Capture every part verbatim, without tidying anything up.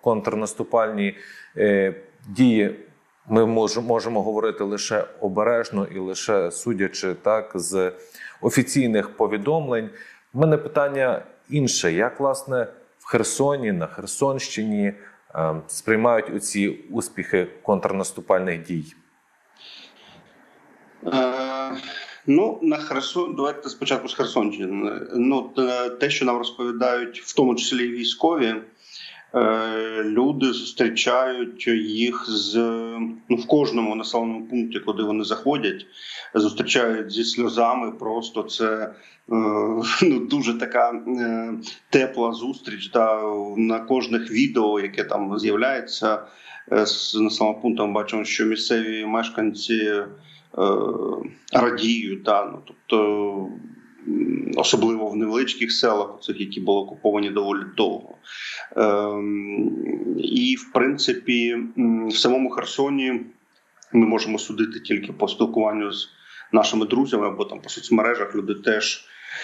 контрнаступальні дії ми можемо говорити лише обережно і лише судячи так з офіційних повідомлень. У мене питання інше. Як, власне, в Херсоні, на Херсонщині сприймають оці успіхи контрнаступальних дій? Е, ну, на Херсон, давайте спочатку з Херсонщини. Ну, те, що нам розповідають, в тому числі і військові, е, люди зустрічають їх з, ну, в кожному населеному пункті, куди вони заходять, зустрічають зі сльозами. Просто це ну, дуже така е, тепла зустріч. Та, на кожних відео, яке там з'являється е, з населеним пунктом, бачимо, що місцеві мешканці е, радіють. Та, ну, тобто, особливо в невеличких селах, цих, які були окуповані доволі довго. Е, і, в принципі, в самому Херсоні ми можемо судити тільки по спілкуванню з нашими друзями або там по соцмережах. Люди теж,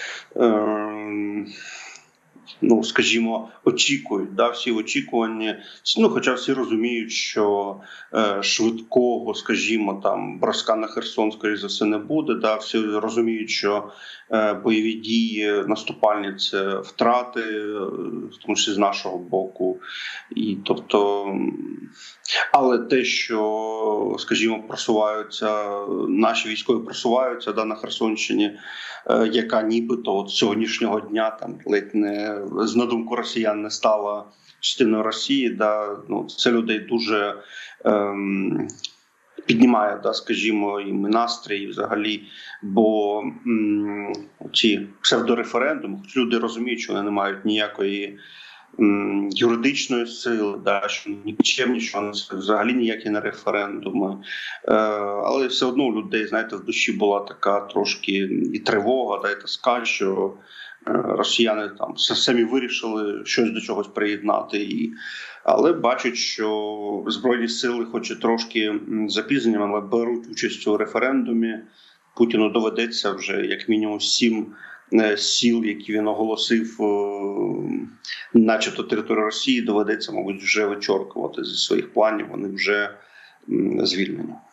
е, ну, скажімо, очікують, да, всі очікування. Ну, хоча всі розуміють, що е, швидкого, скажімо, там броска на Херсон, скоріше за все, не буде. Да, всі розуміють, що е, бойові дії наступальні – це втрати, в тому числі з нашого боку. І тобто, але те, що, скажімо, просуваються, наші військові просуваються, да, на Херсонщині, е, яка нібито от сьогоднішнього дня там ледь не, на думку росіян, не стала частиною Росії, да, ну, це людей дуже ем, піднімає, да, скажімо, і настрій взагалі, бо м, ці псевдореферендуми, хоч люди розуміють, що вони не мають ніякої м, юридичної сили, да, що нікчемні, що взагалі ніякі не референдуми, е, але все одно у людей, знаєте, в душі була така трошки і тривога, да, і тоска, що росіяни там самі вирішили щось до чогось приєднати, і але бачать, що Збройні сили, хоч і трошки запізненням, але беруть участь у референдумі. Путіну доведеться вже як мінімум сім сіл, які він оголосив, начебто територію Росії, доведеться, мабуть, вже вичоркувати зі своїх планів. Вони вже звільнені.